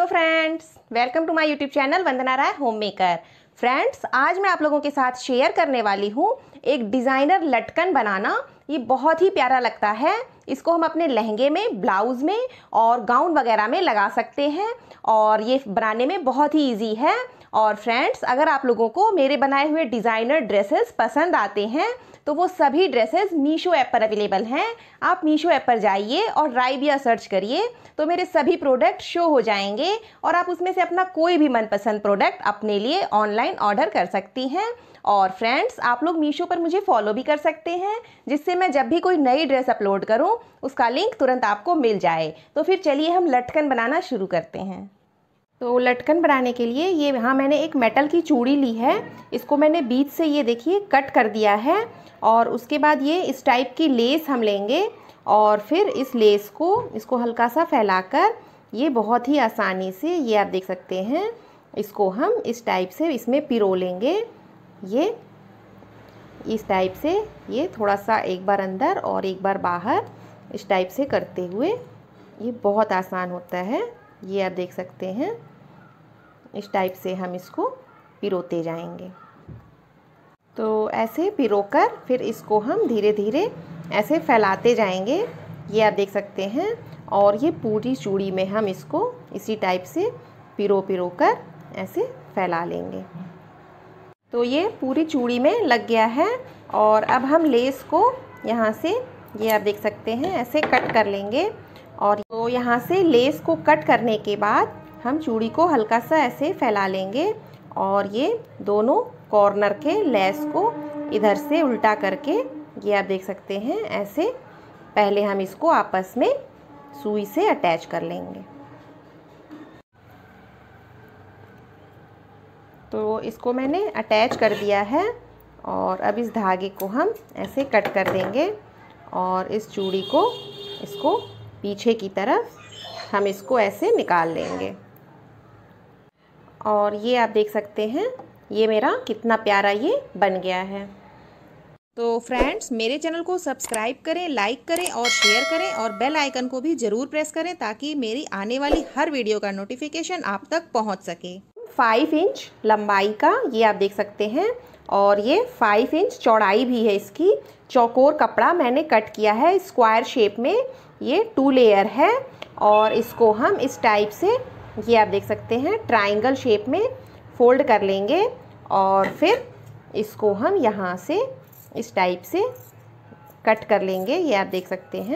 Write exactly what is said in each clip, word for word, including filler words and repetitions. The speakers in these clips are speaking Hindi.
Hello friends, welcome to my YouTube channel Vandana Rai home maker. Friends, आज मैं आप लोगों के साथ शेयर करने वाली हूँ एक डिज़ाइनर लटकन बनाना। ये बहुत ही प्यारा लगता है। इसको हम अपने लहंगे में, ब्लाउज में और गाउन वगैरह में लगा सकते हैं और ये बनाने में बहुत ही इजी है। और फ्रेंड्स, अगर आप लोगों को मेरे बनाए हुए डिज़ाइनर ड्रेसेस पसंद आते हैं तो वो सभी ड्रेसेस मीशो ऐप पर अवेलेबल हैं। आप मीशो ऐप पर जाइए और राइबिया सर्च करिए तो मेरे सभी प्रोडक्ट शो हो जाएंगे और आप उसमें से अपना कोई भी मनपसंद प्रोडक्ट अपने लिए ऑनलाइन ऑर्डर कर सकती हैं। और फ्रेंड्स, आप लोग मीशो पर मुझे फॉलो भी कर सकते हैं, जिससे मैं जब भी कोई नई ड्रेस अपलोड करूं उसका लिंक तुरंत आपको मिल जाए। तो फिर चलिए हम लटकन बनाना शुरू करते हैं। तो लटकन बनाने के लिए ये यहाँ मैंने एक मेटल की चूड़ी ली है। इसको मैंने बीच से ये देखिए कट कर दिया है और उसके बाद ये इस टाइप की लेस हम लेंगे और फिर इस लेस को इसको हल्का सा फैलाकर ये बहुत ही आसानी से, ये आप देख सकते हैं, इसको हम इस टाइप से इसमें पिरो लेंगे। ये इस टाइप से ये थोड़ा सा एक बार अंदर और एक बार बाहर इस टाइप से करते हुए ये बहुत आसान होता है। ये आप देख सकते हैं, इस टाइप से हम इसको पिरोते जाएंगे। तो ऐसे पिरोकर फिर इसको हम धीरे धीरे ऐसे फैलाते जाएंगे। ये आप देख सकते हैं और ये पूरी चूड़ी में हम इसको इसी टाइप से पिरो पिरो कर ऐसे फैला लेंगे। तो ये पूरी चूड़ी में लग गया है और अब हम लेस को यहाँ से, ये आप देख सकते हैं, ऐसे कट कर लेंगे। और तो यहाँ से लेस को कट करने के बाद हम चूड़ी को हल्का सा ऐसे फैला लेंगे और ये दोनों कॉर्नर के लेस को इधर से उल्टा करके, ये आप देख सकते हैं, ऐसे पहले हम इसको आपस में सुई से अटैच कर लेंगे। तो इसको मैंने अटैच कर दिया है और अब इस धागे को हम ऐसे कट कर देंगे और इस चूड़ी को, इसको पीछे की तरफ हम इसको ऐसे निकाल लेंगे। और ये आप देख सकते हैं, ये मेरा कितना प्यारा ये बन गया है। तो फ्रेंड्स, मेरे चैनल को सब्सक्राइब करें, लाइक करें और शेयर करें और बेल आइकन को भी ज़रूर प्रेस करें ताकि मेरी आने वाली हर वीडियो का नोटिफिकेशन आप तक पहुंच सके। फाइव इंच लंबाई का ये आप देख सकते हैं और ये फाइव इंच चौड़ाई भी है। इसकी चौकोर कपड़ा मैंने कट किया है स्क्वायर शेप में। ये टू लेयर है और इसको हम इस टाइप से, ये आप देख सकते हैं, ट्रायंगल शेप में फोल्ड कर लेंगे और फिर इसको हम यहाँ से इस टाइप से कट कर लेंगे। ये आप देख सकते हैं,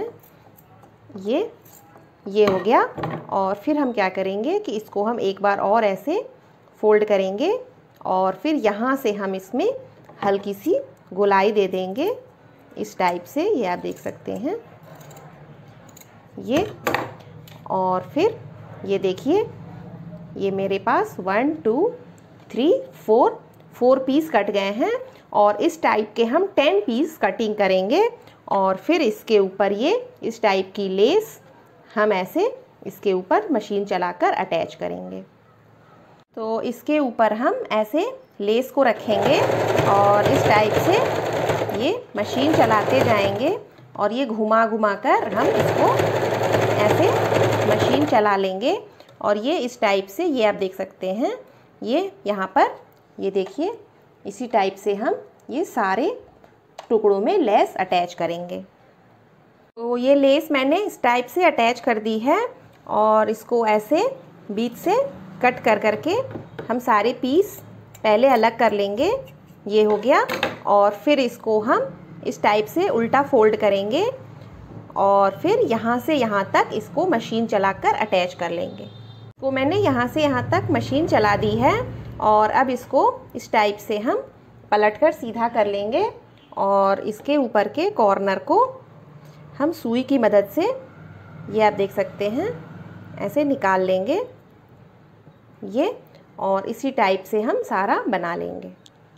ये ये हो गया। और फिर हम क्या करेंगे कि इसको हम एक बार और ऐसे फोल्ड करेंगे और फिर यहाँ से हम इसमें हल्की सी गोलाई दे देंगे इस टाइप से। ये आप देख सकते हैं, ये। और फिर ये देखिए, ये मेरे पास one two three four four piece cut गए हैं और इस टाइप के हम टेन पीस कटिंग करेंगे और फिर इसके ऊपर ये इस टाइप की लेस हम ऐसे इसके ऊपर मशीन चलाकर अटैच करेंगे। तो इसके ऊपर हम ऐसे लेस को रखेंगे और इस टाइप से ये मशीन चलाते जाएंगे और ये घुमा घुमा कर हम इसको ऐसे मशीन चला लेंगे। और ये इस टाइप से, ये आप देख सकते हैं, ये यहाँ पर ये देखिए, इसी टाइप से हम ये सारे टुकड़ों में लेस अटैच करेंगे। तो ये लेस मैंने इस टाइप से अटैच कर दी है और इसको ऐसे बीच से कट कर करके हम सारे पीस पहले अलग कर लेंगे। ये हो गया और फिर इसको हम इस टाइप से उल्टा फोल्ड करेंगे और फिर यहाँ से यहाँ तक इसको मशीन चलाकर अटैच कर लेंगे। तो मैंने यहाँ से यहाँ तक मशीन चला दी है और अब इसको इस टाइप से हम पलटकर सीधा कर लेंगे और इसके ऊपर के कॉर्नर को हम सुई की मदद से, ये आप देख सकते हैं, ऐसे निकाल लेंगे ये। और इसी टाइप से हम सारा बना लेंगे।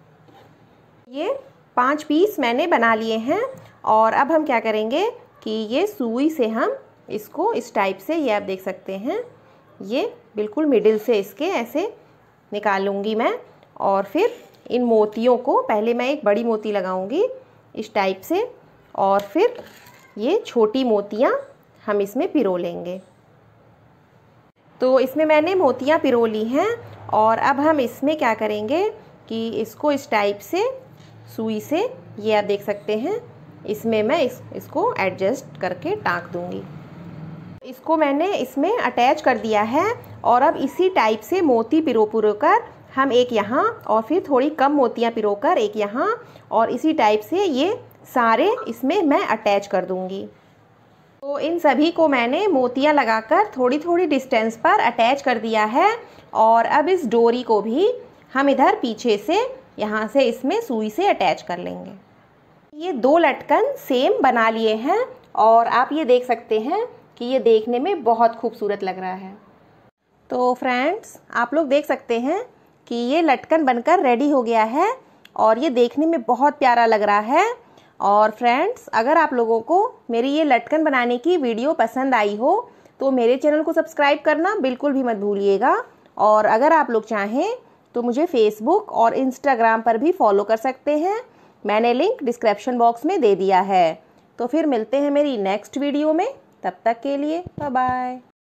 ये पांच पीस मैंने बना लिए हैं और अब हम क्या करेंगे कि ये सुई से हम इसको इस टाइप से, ये आप देख सकते हैं, ये बिल्कुल मिडिल से इसके ऐसे निकालूंगी मैं। और फिर इन मोतियों को, पहले मैं एक बड़ी मोती लगाऊंगी इस टाइप से और फिर ये छोटी मोतियां हम इसमें पिरो लेंगे। तो इसमें मैंने मोतियाँ पिरो ली हैं और अब हम इसमें क्या करेंगे कि इसको इस टाइप से सुई से, ये आप देख सकते हैं, इसमें मैं इस इसको एडजस्ट करके टाँक दूँगी। इसको मैंने इसमें अटैच कर दिया है और अब इसी टाइप से मोती पिरो पिरो कर हम एक यहाँ और फिर थोड़ी कम मोतियाँ पिरो कर एक यहाँ और इसी टाइप से ये सारे इसमें मैं अटैच कर दूँगी। तो इन सभी को मैंने मोतियाँ लगाकर थोड़ी थोड़ी डिस्टेंस पर अटैच कर दिया है और अब इस डोरी को भी हम इधर पीछे से यहाँ से इसमें सुई से अटैच कर लेंगे। ये दो लटकन सेम बना लिए हैं और आप ये देख सकते हैं कि ये देखने में बहुत खूबसूरत लग रहा है। तो फ्रेंड्स, आप लोग देख सकते हैं कि ये लटकन बनकर रेडी हो गया है और ये देखने में बहुत प्यारा लग रहा है। और फ्रेंड्स, अगर आप लोगों को मेरी ये लटकन बनाने की वीडियो पसंद आई हो तो मेरे चैनल को सब्सक्राइब करना बिल्कुल भी मत भूलिएगा। और अगर आप लोग चाहें तो मुझे फेसबुक और इंस्टाग्राम पर भी फॉलो कर सकते हैं, मैंने लिंक डिस्क्रिप्शन बॉक्स में दे दिया है। तो फिर मिलते हैं मेरी नेक्स्ट वीडियो में, तब तक के लिए बाय बाय।